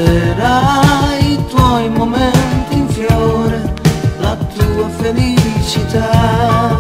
porterai i tuoi momenti in fiore, la tua felicità.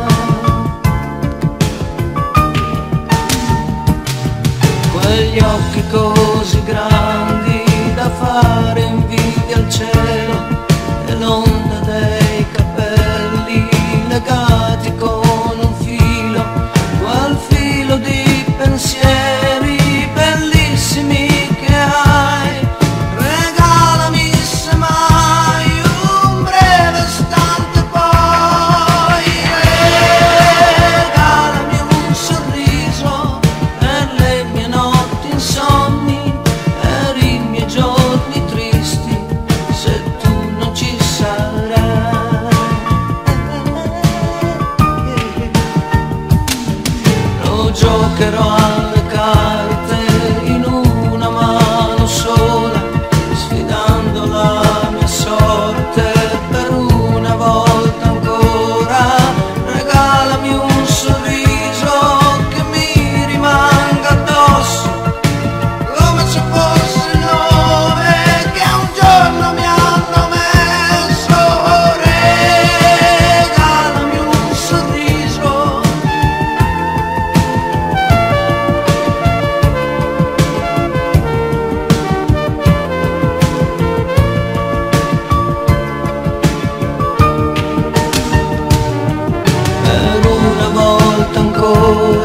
Quegli occhi così grandi da fare invidia al cielo, e l'onda dei capelli legati con un filo, quel filo di pensieri bellissimi che hai. Regalami semmai un breve istante, poi regalami un sorriso per le mie notti insonni, per i miei giorni tristi, se tu non ci sarai. Lo giocherò alle carte in una mano sola, sfidando la mia sorte per una volta ancora. Regalami un sorriso che mi rimanga addosso, come se fosse il nome che un giorno mi hanno messo. Regalami un sorriso. Per una volta ancora